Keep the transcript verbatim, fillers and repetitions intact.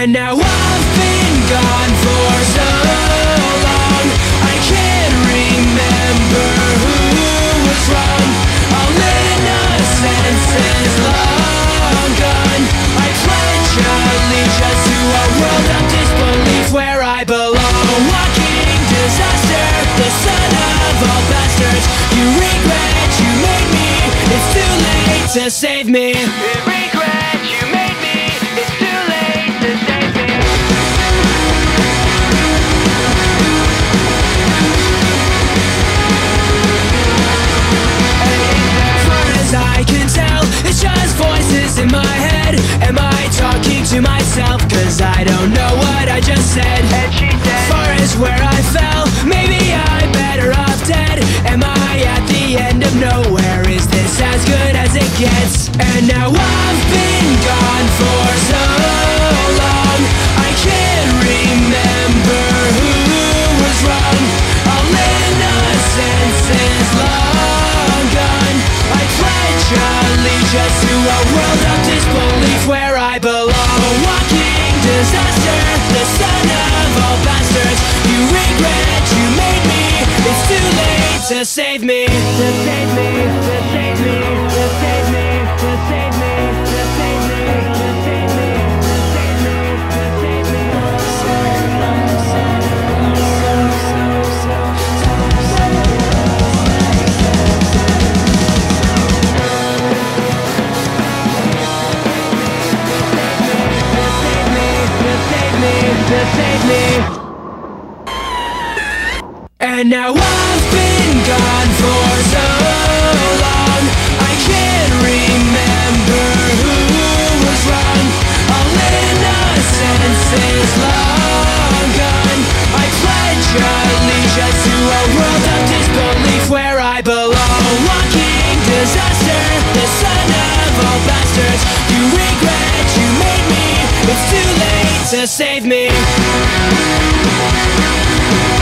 And now I've been gone for so long, I can't remember who was wrong. All innocence is long gone. I pledge allegiance to a world of disbelief where I belong. Walking disaster, the son of all bastards. You regret you made me, it's too late to save me. Regret you made me, it's too late to save me. As far as I can tell, it's just voices in my head. Am I talking to myself? Cause I don't know what I just said. And she said, as far as where I fell, maybe I'm better off dead. Am I at the end of nowhere? Is this as good as it gets? And now I've been gone for so long, I can't remember who was wrong. All innocence is long gone. I pledge allegiance to a world of disbelief where I belong. A walking disaster, the son of all bastards. You regret you made me, it's too late to save me. To save me, to save me, to save me, to save me, to save me, to save me, to save me, to save me. To save me. And now I've been gone for so long, I can't remember who was wrong. All innocence is long gone. I pledge allegiance to a world of disbelief where I belong. A walking disaster, the son of all bastards. You regret you made me, it's too late to save me.